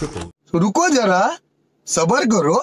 रुको जरा, सब्र करो।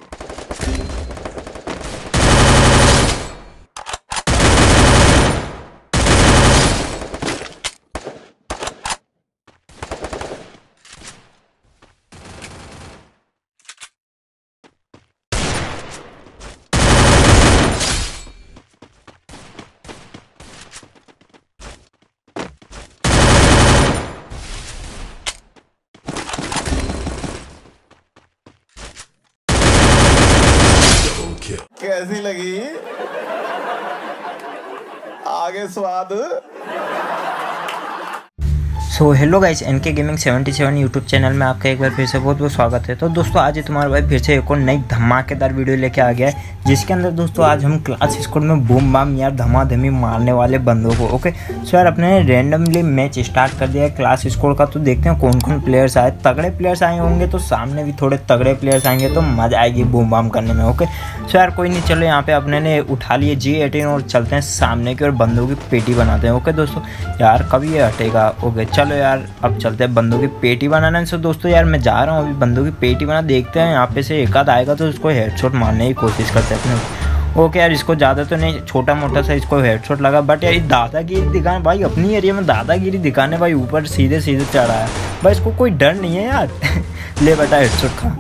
कैसी लगी? आगे स्वाद। So hello guys, NK gaming 77 YouTube channel में आपका एक बार फिर से बहुत बहुत स्वागत है। तो दोस्तों आज तुम्हारा भाई फिर से एक और नई धमाकेदार वीडियो लेके आ गया है, जिसके अंदर दोस्तों आज हम क्लास स्क्वाड में बूम बाम यार धमाधमी मारने वाले बंदों को। ओके सो यार अपने रैंडमली मैच स्टार्ट कर दिया है क्लास स्क्वाड का। तो देखते हैं कौन कौन प्लेयर्स आए। तगड़े प्लेयर्स आए होंगे तो सामने भी थोड़े तगड़े प्लेयर्स आएंगे तो मज़ा आएगी बूम बाम करने में। ओके सो यार कोई नहीं, चलो यहाँ पे अपने ने उठा लिए G18 और चलते हैं सामने की और बंदों की पेटी बनाते हैं। ओके दोस्तों यार कभी ये हटेगा। ओके चलो यार अब चलते हैं बंदों की पेटी बनाने। सो दोस्तों यार मैं जा रहा हूँ अभी बंदों की पेटी बना, देखते हैं यहाँ पे से एक आध आएगा तो उसको हेडशॉट मारने की कोशिश करते हैं अपने। ओके यार इसको ज़्यादा तो नहीं, छोटा मोटा सा इसको हेडशॉट लगा, बट यार दादागिरी दिखाने भाई, अपनी एरिया में दादागिरी दिखाने भाई, ऊपर सीधे सीधे चढ़ा है भाई, इसको कोई डर नहीं है यार। ले बेटा हेडशॉट खा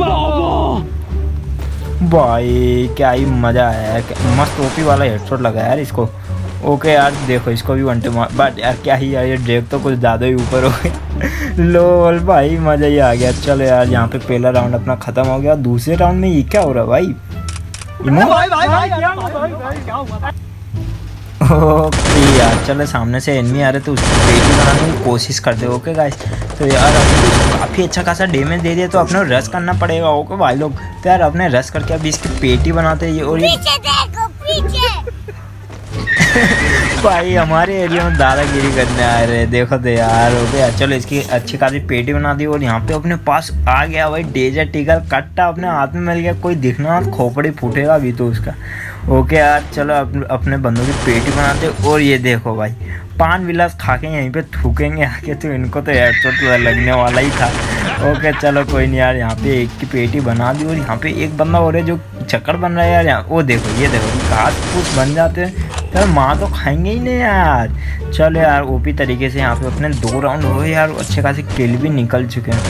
भाई, क्या ही मज़ा आया, मस्त ओपी वाला हेडशॉट लगा यार इसको। ओके यार देखो इसको भी वन टू मार, बट यार क्या ही यार ये ड्रैग तो कुछ ज़्यादा ही ऊपर हो गया। लोल भाई मज़ा ही आ गया। चलो यार यहाँ पे पहला राउंड अपना ख़त्म हो गया। दूसरे राउंड में ये क्या हो रहा है भाई? ओके यार चलो सामने से एनिमी आ रहे तो उसकी पेटी बनाने की कोशिश करते हो। ओके गाइस तो यार अभी काफ़ी अच्छा खासा डैमेज दे दिया तो अपने रश करना पड़ेगा। ओके भाई लोग तो यार अपने रश करके अभी इसकी पेटी बनाते हैं। और पीछे देखो पीछे। भाई हमारे एरिया में दादागिरी करने आ रहे हैं, देखो तो यार। हो गया चलो इसकी अच्छी खासी पेटी बना दी और यहाँ पे अपने पास आ गया भाई डेजर्ट ईगल कट्टा, अपने हाथ में मिल गया। कोई दिखना खोपड़ी फूटेगा अभी तो उसका। ओके यार चलो अपने बंदों की पेटी बनाते। और ये देखो भाई पान विलास खा के यहीं पे थूकेंगे आके तो इनको तो हेडशॉट लगने वाला ही था। ओके चलो कोई नहीं यार, यहाँ पे एक की पेटी बना दी और यहाँ पे एक बंदा और है जो चक्कर बन रहा है यार। यहाँ वो देखो ये देखो घास फूस बन जाते हैं यार, माँ तो खाएंगे ही नहीं यार। चलो यार ओपी तरीके से यहाँ पे अपने 2 राउंड हुए यार, अच्छे खासे किल भी निकल चुके हैं।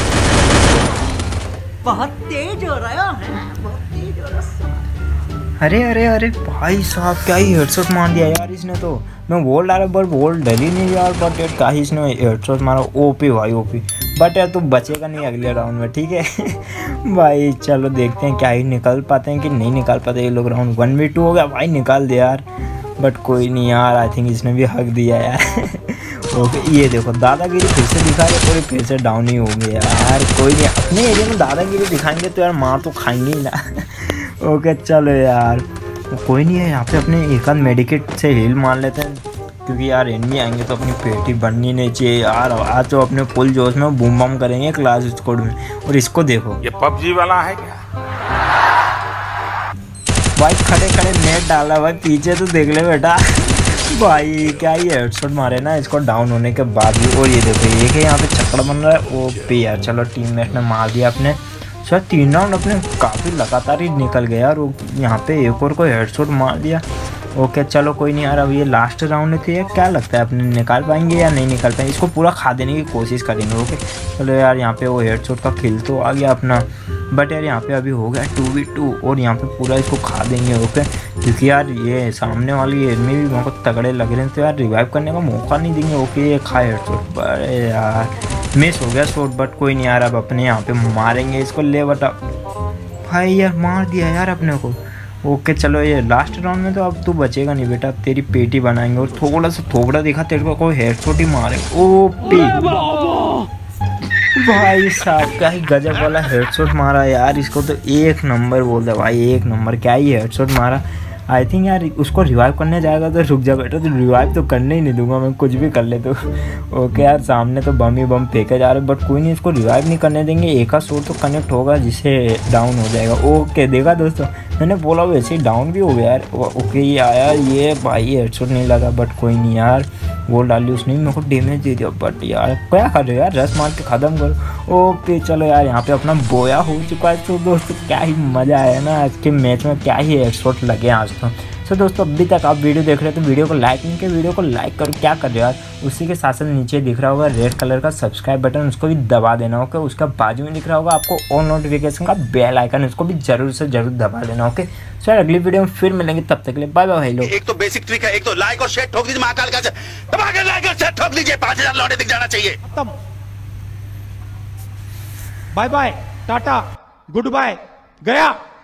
बहुत तेज हो रहा है, बहुत तेज हो रहा है। अरे अरे अरे भाई साहब क्या ही हेडशॉट मार दिया यार इसने। तो मैं बोल रहा पर बोल डर ही नहीं यार, बट यार क्या ही इसने हेडशॉट मारा। ओपी भाई ओपी, बट यार तू बचेगा नहीं अगले राउंड में, ठीक है। भाई चलो देखते हैं क्या ही निकल पाते हैं कि नहीं निकाल पाते ये लोग। राउंड 1v2 हो गया भाई, निकाल दे यार, बट कोई नहीं यार, आई थिंक इसने भी हक दिया यार। ओके ये देखो दादागिरी फिर से दिखा रहे, पूरे फिर से डाउन ही हो गए यार। कोई नहीं, अपने एरिया में दादागिरी दिखाएंगे तो यार मार तो खाएंगे ही ना। ओके चलो यार कोई नहीं है, यहाँ पे अपने एक आध मेडिकेट से हील मार लेते हैं, क्योंकि यार एनिमी आएंगे तो अपनी पेटी बननी नहीं चाहिए यार। आज तो अपने फुल जोश में बूम बम करेंगे क्लास स्क्वाड में। और इसको देखो ये पबजी वाला है क्या भाई, खड़े खड़े नेट डाला भाई, पीछे तो देख ले बेटा। भाई क्या ही हेडशॉट मारे ना इसको डाउन होने के बाद भी। और ये देखो ये कि यहाँ पे चक्कर बन रहा है। ओपी यार चलो टीममेट ने मार दिया अपने। सर 3 राउंड अपने काफ़ी लगातार ही निकल गया और यहाँ पे एक और को हेडशॉट मार दिया। ओके चलो कोई नहीं यार, अब ये लास्ट राउंड थी, क्या लगता है अपने निकाल पाएंगे या नहीं निकाल पाएंगे? इसको पूरा खा देने की कोशिश करेंगे। ओके चलो यार यहाँ पे वो हेडशॉट का किल तो आ गया अपना, बट यार यहाँ पे अभी हो गया 2v2 और यहाँ पे पूरा इसको खा देंगे। ओके क्योंकि यार ये सामने वाली एनिमी भी वहाँ को तगड़े लग रहे हैं तो यार रिवाइव करने का मौका नहीं देंगे। ओके ये खा हेडशॉट, बड़े यार मिस हो गया शॉट, बट कोई नहीं यार, अब अपने यहाँ पे मारेंगे इसको। ले बटा भाई यार मार दिया यार अपने को। ओके चलो ये लास्ट राउंड में तो अब तू बचेगा नहीं बेटा, तेरी पेटी बनाएंगे। और थोड़ा सा थोबड़ा दिखा तेरे को कोई हेडशॉट ही मारे। ओपी भाई साहब क्या ही गजब वाला हेडशॉट मारा यार इसको, तो 1 नंबर बोल दे भाई, 1 नंबर क्या ही हेडशॉट मारा। आई थिंक यार उसको रिवाइव करने जाएगा तो रुक जा बेटा, तो रिवाइव तो करने ही नहीं दूंगा मैं, कुछ भी कर ले तो। ओके यार सामने तो बम ही बम फेंके जा रहे, बट कोई नहीं, इसको रिवाइव नहीं करने देंगे। एक का शॉट तो कनेक्ट होगा जिससे डाउन हो जाएगा। ओके देखा दोस्तों, मैंने बोला वैसे ही डाउन भी हो गया यार। ओके ये आया, ये भाई हेडशॉट नहीं लगा, बट कोई नहीं यार, गोल डाली उसने मेरे को डैमेज दे दिया। बट यार क्या कर रहे हो यार, रस मार के ख़त्म करो। ओके चलो यार यहाँ पे अपना बोया हो चुका है। तो दोस्तों क्या ही मज़ा आया ना आज के मैच में, क्या ही हेडशॉट लगे आज तो। सो दोस्तों अभी तक आप वीडियो देख रहे हो तो वीडियो को लाइक नहीं किया, वीडियो को लाइक करो, क्या कर रहे हो यार। उसी के साथ साथ नीचे दिख रहा होगा रेड कलर का सब्सक्राइब बटन, उसको भी दबा देना। ओके उसका बाजू में दिख रहा होगा आपको ऑल नोटिफिकेशन का बेल आइकन, उसको भी जरूर से जरूर दबा देना। ओके सो यार अगली वीडियो में फिर मिलेंगे, तब तक के लिए बाय बाय भाई लोग। एक तो बेसिक ट्रिक है, एक तो लाइक और शेयर ठोक दीजिए, महाकाल का दबा के लाइक और शेयर ठोक दीजिए, 5000 लौटे दिख जाना चाहिए। Bye bye tata good bye गया।